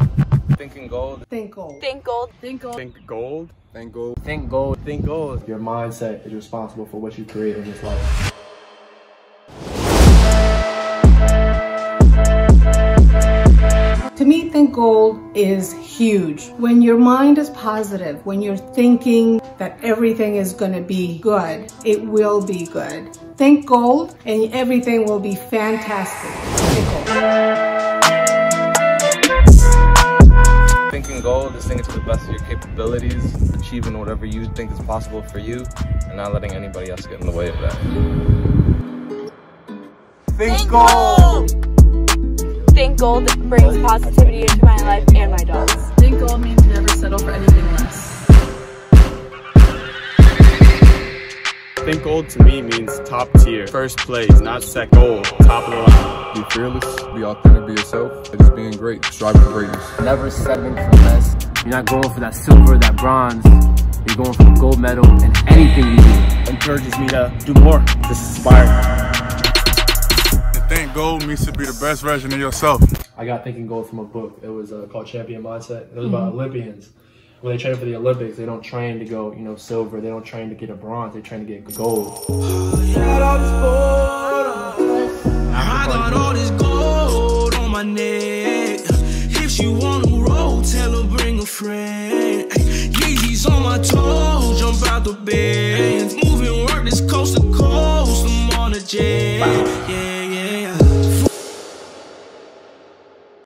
Thinking gold. Think gold. Think gold. Think gold. Think gold. Think gold. Think gold. Think gold. Your mindset is responsible for what you create in this life. To me, think gold is huge. When your mind is positive, when you're thinking that everything is going to be good, it will be good. Think gold and everything will be fantastic. Think gold. Thinking gold is thinking to the best of your capabilities, achieving whatever you think is possible for you, and not letting anybody else get in the way of that. Think gold! Think gold brings positivity into my life and my dog's. Think gold means never settle for anything less. Think gold to me means top tier, first place, not second. Gold, top of the line. Be fearless, be authentic, be yourself, and just being great, striving for greatness. Never settling for less. You're not going for that silver, that bronze. You're going for the gold medal in anything you do. Encourages me to do more. This is inspiring. Think gold means to be the best version of yourself. I got Thinking Gold from a book. It was called Champion Mindset. It was about Olympians. When they train for the Olympics, they don't train to go, silver. They don't train to get a bronze. They train to get gold. I got all this gold on my neck. If she wanna roll, tell her bring a friend. Yeezys on my toes, jump out the bed. Moving work this coast to coast, I'm on a jet. Yeah.